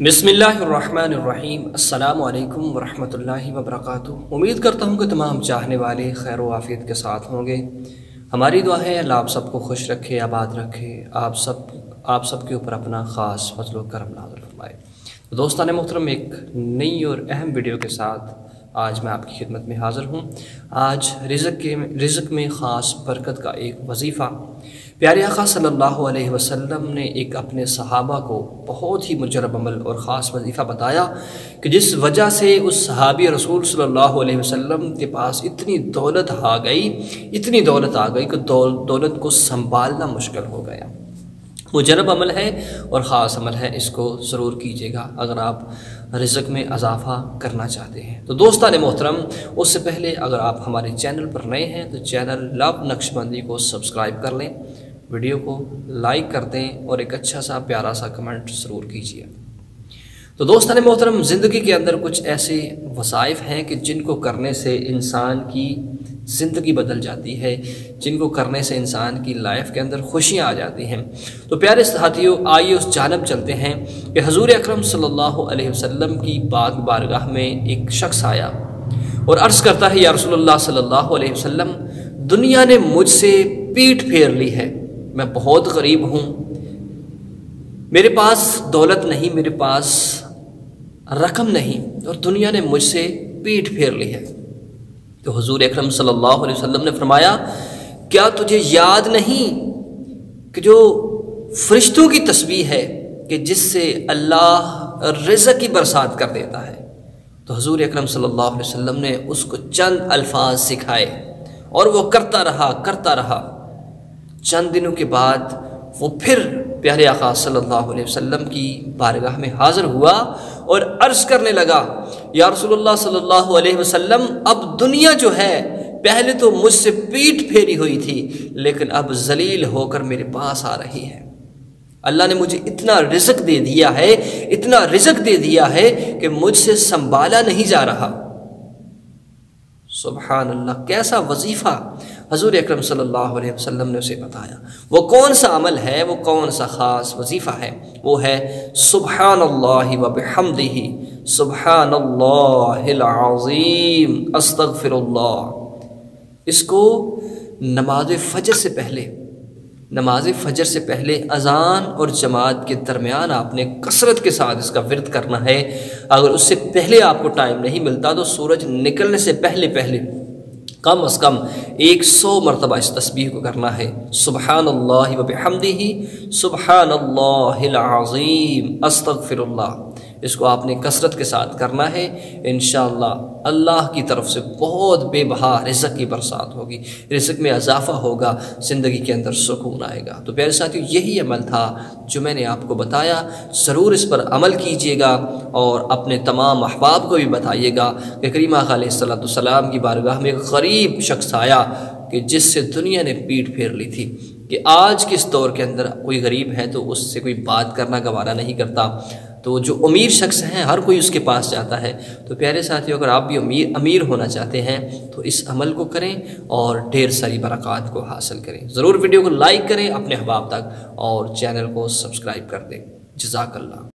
बिस्मिल्लाहिर्रहमानिर्रहीम। अस्सलामु अलैकुम वरहमतुल्लाहि वबरकातुहू। उम्मीद करता हूँ कि तमाम चाहने वाले खैर व आफियत के साथ होंगे। हमारी दुआ है अल्लाह आप सबको खुश रखे, आबाद रखे, आप सब के ऊपर अपना ख़ास फज़ल व करम नाज़िल फरमाए। तो दोस्तान मोहतरम, एक नई और अहम वीडियो के साथ आज मैं आपकी खिदमत में हाज़िर हूँ। आज रिज़्क़ में ख़ास बरकत का एक वजीफ़ा प्यारे आका सल्लल्लाहु अलैहि वसल्लम ने एक अपने सहाबा को बहुत ही मुजरब अमल और ख़ास वजीफ़ा बताया कि जिस वजह से उस सहाबी रसूल सल्लल्लाहु अलैहि वसल्लम के पास इतनी दौलत आ गई कि दौलत को संभालना मुश्किल हो गया। मुजरब अमल है और ख़ास अमल है, इसको ज़रूर कीजिएगा अगर आप रिज़्क़ में इजाफ़ा करना चाहते हैं। तो दोस्तान मोहतरम, उससे पहले अगर आप हमारे चैनल पर नए हैं तो चैनल लव नक्शबंदी को सब्सक्राइब कर लें, वीडियो को लाइक कर दें और एक अच्छा सा प्यारा सा कमेंट ज़रूर कीजिए। तो दोस्तान मोहतरम, ज़िंदगी के अंदर कुछ ऐसे वसाइफ हैं कि जिनको करने से इंसान की ज़िंदगी बदल जाती है, जिनको करने से इंसान की लाइफ के अंदर खुशियाँ आ जाती हैं। तो प्यारे साथियों, आइए उस जानब चलते हैं कि हज़ूर अकरम सल्लल्लाहु अलैहि वसल्लम की पाक बारगाह में एक शख्स आया और अर्ज़ करता है, या रसूलुल्लाह सल्लल्लाहु अलैहि वसल्लम, दुनिया ने मुझसे पीठ फेर ली है, मैं बहुत गरीब हूँ, मेरे पास दौलत नहीं, मेरे पास रकम नहीं, और दुनिया ने मुझसे पीठ फेर ली है। तो हुजूर अकरम सल्लल्लाहु अलैहि वसल्लम ने फरमाया, क्या तुझे याद नहीं कि जो फरिश्तों की तस्बीह है कि जिससे अल्लाह रिज़्क़ की बरसात कर देता है। तो हुजूर अकरम सल्लल्लाहु अलैहि वसल्लम ने उसको चंद अल्फाज सिखाए और वो करता रहा। चंद दिनों के बाद वो फिर प्यारे आका सल्लल्लाहु अलैहि वसल्लम की बारगाह में हाज़िर हुआ और अर्ज़ करने लगा, या रसूलुल्लाह सल्लल्लाहु अलैहि वसल्लम, अब दुनिया जो है पहले तो मुझसे पीठ फेरी हुई थी, लेकिन अब जलील होकर मेरे पास आ रही है। अल्लाह ने मुझे इतना रिज़्क़ दे दिया है कि मुझसे संभाला नहीं जा रहा। सुभान अल्लाह, कैसा वजीफ़ा हज़ूर अकरम सल्लल्लाहु अलैहि वसल्लम ने उसे बताया। वो कौन सा अमल है, वो कौन सा ख़ास वजीफ़ा है? वो है सुब्हानल्लाहि व बिहम्दिही सुब्हानल्लाहिल अज़ीम अस्तग़फिरुल्लाह। इसको नमाज फ़जर से पहले अज़ान और जमात के दरमियान आपने कसरत के साथ इसका विर्द करना है। अगर उससे पहले आपको टाइम नहीं मिलता तो सूरज निकलने से पहले कम अज़ कम 100 मरतबा इस तस्बीह को करना है। सुब्हानल्लाहि व बिहम्दिही सुब्हानल्लाहिल अज़ीम अस्तग़फिरुल्लाह। इसको आपने कसरत के साथ करना है। इंशाअल्लाह अल्लाह की तरफ से बहुत बेबहा रिज़्क़ की बरसात होगी, रिज़्क़ में इजाफ़ा होगा, ज़िंदगी के अंदर सुकून आएगा। तो प्यारे साथियों, यही अमल था जो मैंने आपको बताया। ज़रूर इस पर अमल कीजिएगा और अपने तमाम अहबाब को भी बताइएगा कि करीम आका अलैहिस्सलाम की बारगाह में एक गरीब शख्स आया कि जिससे दुनिया ने पीठ फेर ली थी। कि आज के इस दौर के अंदर कोई गरीब है तो उससे कोई बात करना गवारा नहीं करता, तो जो अमीर शख्स हैं हर कोई उसके पास जाता है। तो प्यारे साथियों, अगर आप भी अमीर होना चाहते हैं तो इस अमल को करें और ढेर सारी बरक़ात को हासिल करें। ज़रूर वीडियो को लाइक करें अपने अहबाब तक और चैनल को सब्सक्राइब कर दें। जज़ाकल्लाह।